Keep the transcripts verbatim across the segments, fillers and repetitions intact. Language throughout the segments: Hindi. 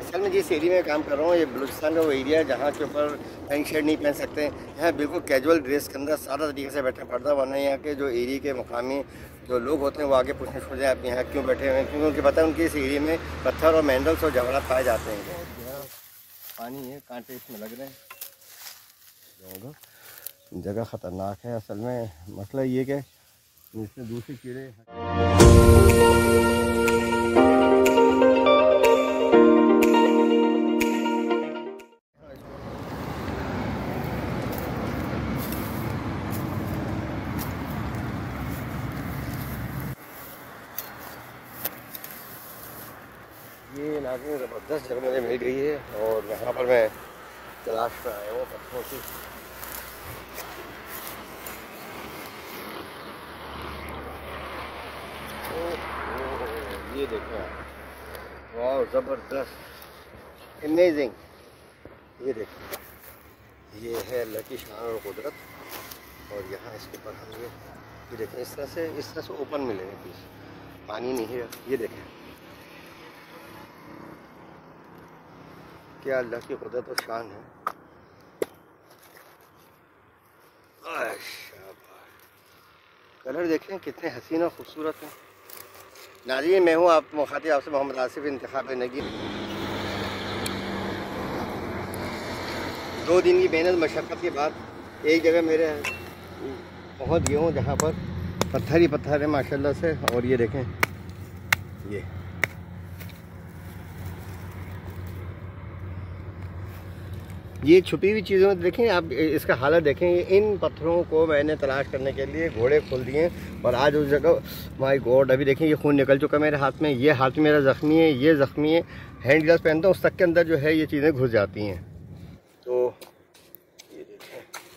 असल में जिस एरिया में काम कर रहा हूँ ये बलूचिस्तान का वो एरिया है जहाँ के ऊपर पैंट शर्ट नहीं पहन सकते। यहाँ बिल्कुल कैजुअल ड्रेस के अंदर सादा तरीके से बैठना पड़ता है, वरना यहाँ के जो एरिया के मुकामी जो लोग होते हैं वो आगे पूछने छोड़ जाए आप यहाँ क्यों बैठे हुए हैं, क्योंकि उनके पता है उनके इस एरिया में पत्थर और मिनरल्स और जवाहरात पाए जाते हैं। यहाँ पानी है, कांटे इसमें लग रहे हैं, जगह ख़तरनाक है। असल में मसला ये कि इसमें दूसरे कीड़े ये इलाके में ज़बरदस्त जगह मुझे मिल गई है और यहाँ पर मैं तलाश पर आया हूँ पत्थरों की। ये देखो वाह ज़बरदस्त अमेजिंग। ये देखो ये है अल्लाह की शान और कुदरत। और यहाँ इसके ऊपर हम ये ये देखें इस तरह से इस तरह से ओपन मिलेंगे पीस, पानी नहीं है। ये देखें क्या अल्लाह की कुदरत और शान है। कलर देखें कितने हसीन और खूबसूरत हैं। नाज़रीन मैं हूँ आप मुखातिब आपसे मोहम्मद आसिफ इंतखाब नगी। दो दिन की मेहनत मशक्क़त के बाद एक जगह मेरे पहुँच गया हूँ जहाँ पर पत्थर ही पत्थर है माशाल्लाह से। और ये देखें ये ये छुपी हुई चीज़ों में देखें आप इसका हालत देखें। इन पत्थरों को मैंने तलाश करने के लिए घोड़े खोल दिए और आज उस जगह माय गॉड अभी देखें ये खून निकल चुका मेरे हाथ में। ये हाथ मेरा ज़ख्मी है, ये ज़ख्मी है। हैंड ग्लव्स पहनता हूँ उस तक के अंदर जो है ये चीज़ें घुस जाती हैं। तो ये देखें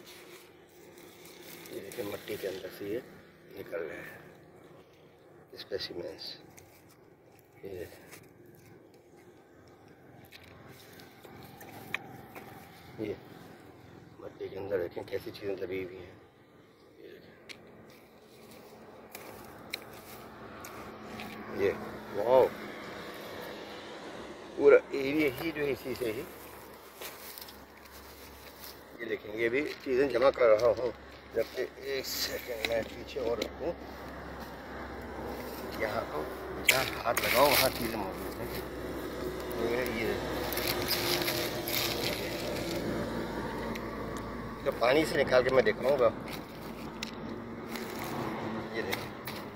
ये देखें मिट्टी के अंदर से ये निकल रहे हैं स्पेसिमेंस। ये देखें ये मिट्टी के अंदर देखें कैसी चीज़ें दबी हुई हैं। ये वाह पूरा एरिया ही जो है इसी से ही। ये देखें ये भी चीज़ें जमा कर रहा हूँ। जबकि एक सेकंड मैं पीछे और रखूँ, यहाँ को जहाँ हाथ लगाओ वहाँ चीज़ें मौजूद हैं। ये तो पानी से निकाल के मैं दिखाऊंगा। ये देखिए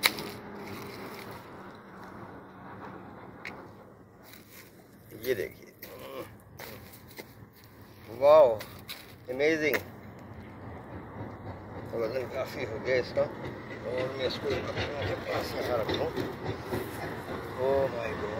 ये देखिए वाओ अमेजिंग। वज़न काफ़ी हो गया इसका और मैं इसको अपने पास यहाँ रखूँ। ओह माय गॉड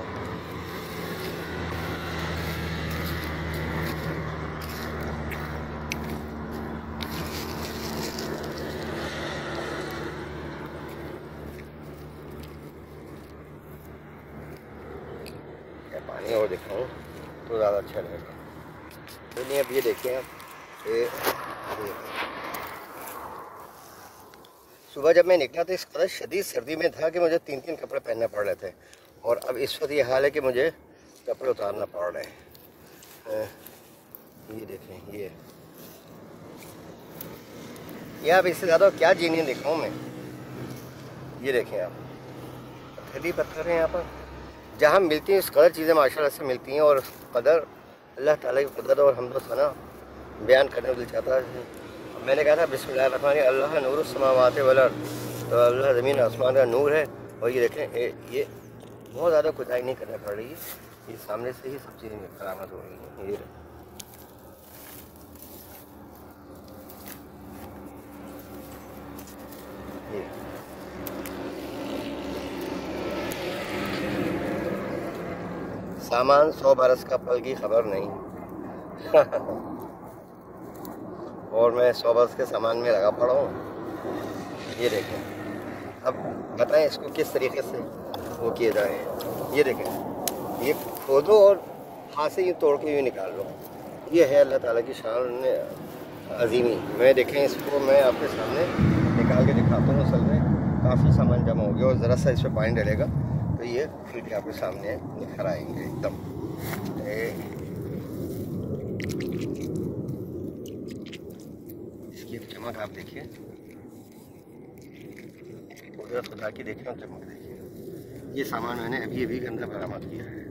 पानी और दिखाऊँ तो ज़्यादा अच्छा लगेगा। तो नहीं अब ये देखें आप ये सुबह जब मैं निकला तो इस कदर शदीद सर्दी में था कि मुझे तीन तीन कपड़े पहनने पड़ रहे थे और अब इस वक्त ये हाल है कि मुझे कपड़े उतारना पड़ रहे हैं। ये देखें ये ये आप इससे ज़्यादा क्या जीनियन दिखाऊँ मैं। ये देखें आप पत्थर ही पत्थर हैं यहाँ पर जहाँ मिलती हैं इस कदर चीज़ें माशाल्लाह से मिलती हैं। और कदर अल्लाह ताला की कुदरत और हम्द व सना बयान करने को दिल चाहता है। मैंने कहा था बिस्मिल्लाह रहमान रहीम अल्लाह नूर समावात वल अर्द, तो अल्लाह ज़मीन आसमान का नूर है। और ये देखें ये, ये बहुत ज़्यादा खुदाई नहीं करनी पड़ रही है, ये सामने से ही सब चीज़ें बरामद हो रही हैं। ये ये सामान सौ बरस का पल की खबर नहीं और मैं सौ बरस के सामान में लगा पड़ा हूँ। ये देखें अब बताएं इसको किस तरीके से वो किए जाए। ये देखें ये खोदो और हाथ से यूँ तोड़ के यूँ निकाल लो। ये है अल्लाह ताला की शान अजीमी। मैं देखें इसको मैं आपके सामने निकाल के दिखाता हूँ। असल में काफ़ी सामान जमा हो गया और ज़रा सा इस पर पानी डलेगा तो ये फिर आपके सामने निखर आएंगे एकदम। चमक आप देखिए, कुदरत खुदा की देखिए और चमक देखिए। ये सामान मैंने अभी अभी के अंदर बरामद किया है।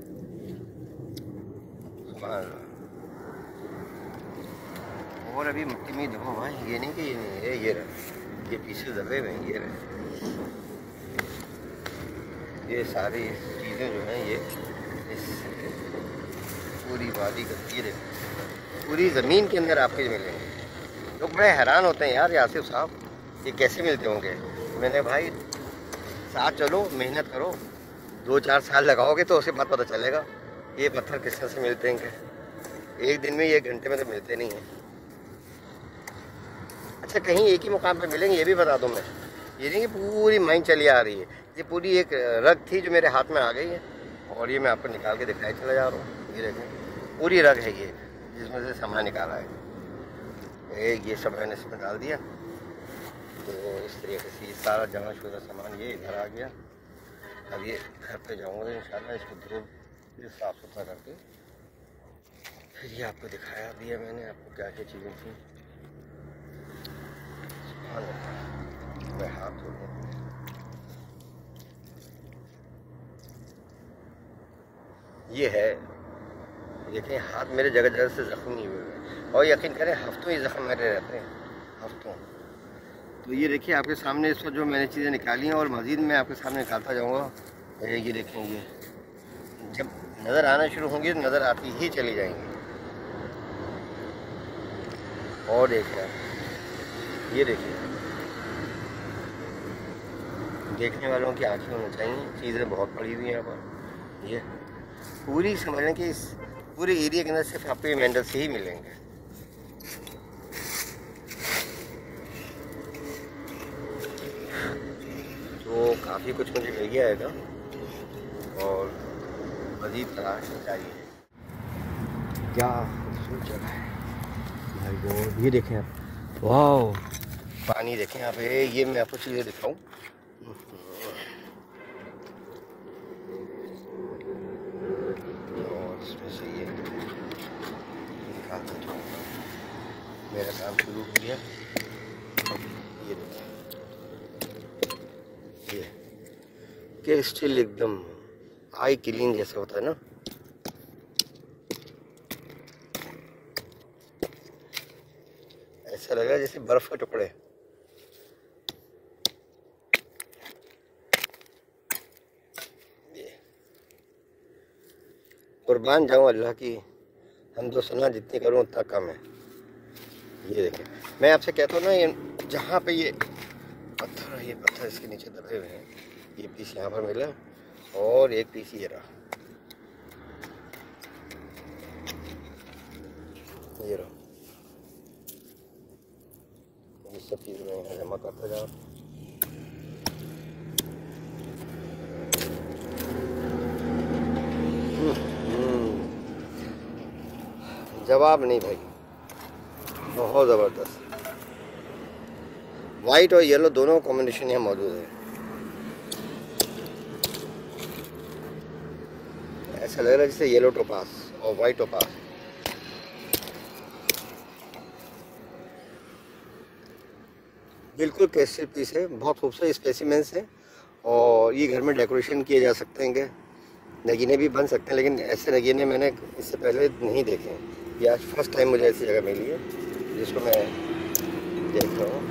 और अभी मिट्टी में देखो भाई, ये नहीं कि ये नहीं है, ये रहे, ये पीछे दबे हुए ये रहे, ये सारी चीज़ें जो हैं ये इस पूरी वादी का गिरे पूरी ज़मीन के अंदर आपके मिलेंगे। लोग बड़े हैरान होते हैं यार यासिफ साहब, ये कैसे मिलते होंगे। मैंने भाई साथ चलो, मेहनत करो, दो चार साल लगाओगे तो उसे बात पता चलेगा ये पत्थर किस तरह से मिलते हैं। एक दिन में, एक घंटे में तो मिलते नहीं हैं। अच्छा, कहीं एक ही मुकाम पे मिलेंगे ये भी बता दूं मैं, ये नहीं कि पूरी माइन चली आ रही है। ये पूरी एक रग थी जो मेरे हाथ में आ गई है और ये मैं आपको निकाल के दिखाई चला जा रहा हूँ। ये देखें, पूरी रग है ये जिसमें से सामान निकाला है। एक ये सब मैंने इसमें डाल दिया, तो इस तरीके से सारा जमा शुदा सामान ये इधर आ गया। अब ये घर पे जाऊँगा इंशाल्लाह, इसको धो ये साफ़ सुथरा करके फिर ये आपको दिखाया दिया मैंने आपको क्या क्या चीज़ें थी। मैं हाथ धो लूँ, ये है देखें, हाथ मेरे जगह जगह से ज़ख्मी हुए हैं और यकीन करें हफ्तों ही ज़ख्म मेरे रहते हैं, हफ्तों। तो ये देखिए आपके सामने इस वक्त जो मैंने चीज़ें निकाली हैं और मज़ीद मैं आपके सामने निकालता जाऊँगा। ये देखें, ये जब नज़र आना शुरू होंगी तो नज़र आती ही चली जाएंगी। और देखिए आप, ये देखिए, देखने वालों की आंखें होनी चाहिए, चीज़ें बहुत पड़ी हुई हैं यहाँ पर। ये पूरी समझ लें कि इस पूरे एरिया के अंदर सिर्फ आपको ये मेंढक से ही मिलेंगे। तो काफ़ी कुछ मुझे मिल गया है और मज़ीद तलाश चाहिए। क्या खूबसूरत जगह है भाई गॉड। ये देखें आप, वाह, पानी देखें आप, ये मैं आपको चीज़ें दिखाऊं। और इसमें से ये निकालता जाऊँ, मेरा काम शुरू हो गया। ये देखें, ये कि स्टिल एकदम आई क्लीन जैसे होता है ना, ऐसा लग रहा है जैसे बर्फ के टुकड़े। कुर्बान जाऊँ अल्लाह की, हम तो सुना जितनी करूँ उतना कम है। ये देखें, मैं आपसे कहता हूँ ना, ये जहाँ पे ये पत्थर ये पत्थर इसके नीचे दबे हुए हैं, ये पीस यहाँ पर मिला और एक पीस ये रहा, ये रहा, ये सब चीज़ मैं यहाँ जमा करता जाऊँ। जवाब नहीं भाई, बहुत ज़बरदस्त। वाइट और येलो दोनों कॉम्बिनेशन यहाँ मौजूद है। ऐसा लग रहा है जैसे येलो टोपास और वाइट टोपास। बिल्कुल क्रिस्टल पीस है, बहुत खूबसूरत स्पेसिमेंस है और ये घर में डेकोरेशन किए जा सकते हैं। कि नगीने भी बन सकते हैं, लेकिन ऐसे नगीने मैंने इससे पहले नहीं देखे हैं। ये आज फर्स्ट टाइम मुझे ऐसी जगह मिली है जिसको मैं देख रहा हूँ।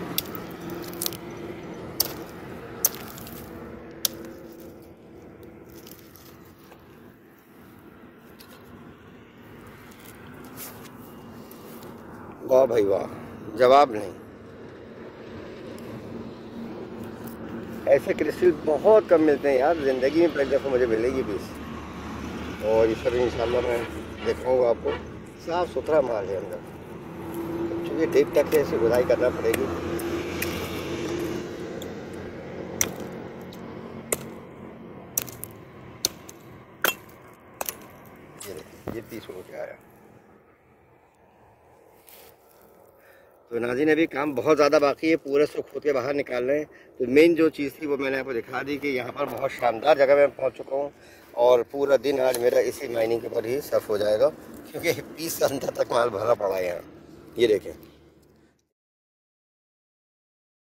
वाह भाई वाह, जवाब नहीं। ऐसे क्रिस्टल बहुत कम मिलते हैं यार, ज़िंदगी में पहली दफ़ा मुझे मिलेगी पीस। और इस पर इंशाल्लाह मैं दिखाऊंगा आपको। साफ़ सुथरा माल है अंदर, चूँकि ठीक ठाक है, इसे गुदाई करना पड़ेगी। ये ये पीस हो के आया। तो नाज़रीन, अभी काम बहुत ज़्यादा बाकी है, पूरे से खोद के बाहर निकाल रहे हैं। तो मेन जो चीज़ थी वो मैंने आपको दिखा दी कि यहाँ पर बहुत शानदार जगह में पहुँच चुका हूँ और पूरा दिन आज मेरा इसी माइनिंग के ऊपर ही सर्फ हो जाएगा, क्योंकि पीस अंदर तक माल भरा पड़ा है यहाँ। ये देखें।